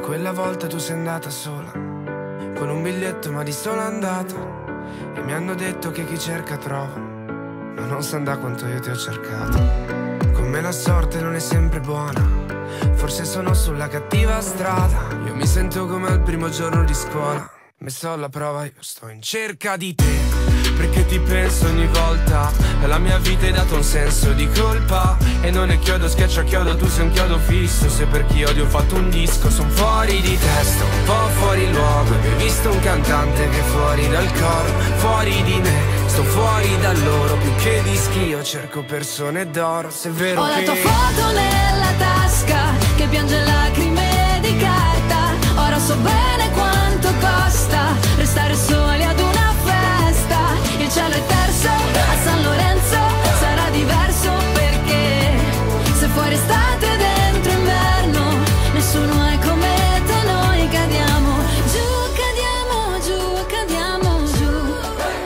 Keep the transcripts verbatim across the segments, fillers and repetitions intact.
Quella volta tu sei andata sola, con un biglietto ma di sola andata, e mi hanno detto che chi cerca trova, ma non sa da quanto io ti ho cercato. Con me la sorte non è sempre buona, forse sono sulla cattiva strada. Io mi sento come al primo giorno di scuola, messo alla prova, io sto in cerca di te, perché ti penso ogni volta. La mia vita hai dato un senso di colpa, e non è chiodo, schiaccia chiodo, tu sei un chiodo fisso. Se per chi odio ho fatto un disco, son fuori di testa, un po' fuori luogo. E hai visto un cantante che è fuori dal coro, fuori di me, sto fuori da loro. Più che dischi io cerco persone d'oro, se è vero ho che... la tua foto nella tasca, che piange lacrime di carta. Ora so bene quanto costa restare soli ad una festa. Il cielo è terzo a San Lorenzo, sarà diverso perché se fuori estate dentro inverno, nessuno è come te, noi cadiamo giù, cadiamo giù, cadiamo giù,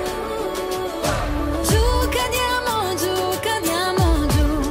giù, cadiamo giù, cadiamo giù.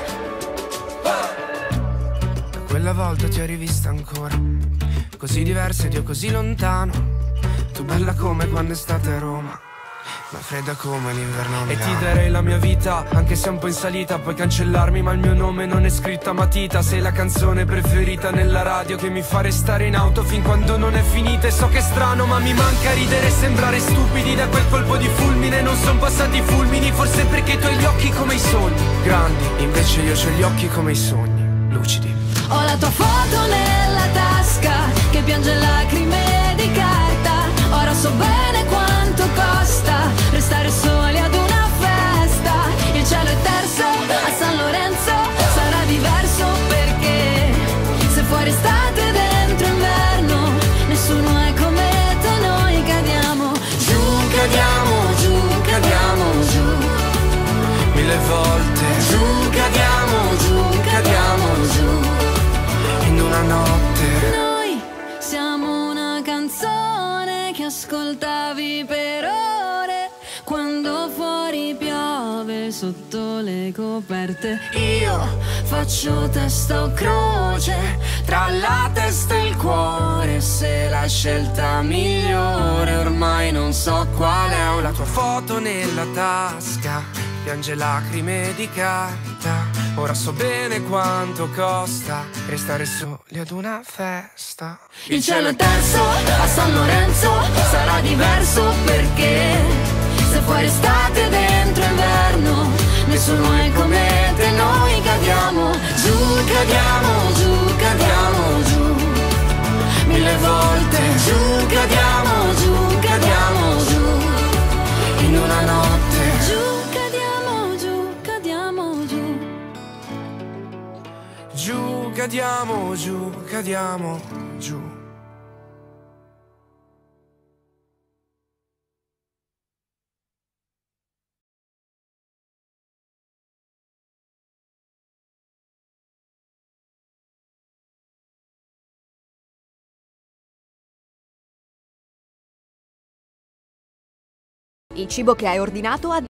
Da quella volta ti ho rivista ancora, così diversa ed io così lontano. Tu bella come quando è estate a Roma, ma fredda come l'inverno a Milano. E ti darei la mia vita, anche se è un po' in salita. Puoi cancellarmi ma il mio nome non è scritto a matita. Sei la canzone preferita nella radio, che mi fa restare in auto fin quando non è finita. E so che è strano ma mi manca ridere e sembrare stupidi. Da quel colpo di fulmine non son passati fulmini, forse perché tu hai gli occhi come i sogni grandi, invece io ho gli occhi come i sogni lucidi. Ho la tua foto nella tasca, che piange lacrime di carta. Ora so bene quanto costa restare soli ad una festa. Il cielo è terzo a San Lorenzo, sarà diverso perché se fuori estate dentro inverno, nessuno è come te, noi cadiamo giù, cadiamo giù, cadiamo giù, Mille volte giù, cadiamo giù, cadiamo giù. in una notte. Noi siamo una canzone che ascoltavi per ore, quando fuori piove sotto le coperte. Io faccio testa o croce tra la testa e il cuore, se la scelta migliore ormai non so qual è. Ho la tua foto nella tasca, piange lacrime di carta. Ora so bene quanto costa restare soli ad una festa. Il cielo è terzo a San Lorenzo, sarà diverso perché se fuori estate dentro inverno, nessuno è come te, noi cadiamo giù, cadiamo giù, cadiamo giù, mille volte giù, cadiamo giù, cadiamo giù, in una notte giù, cadiamo giù, cadiamo giù, Giù, cadiamo giù, cadiamo giù. Il cibo che hai ordinato ha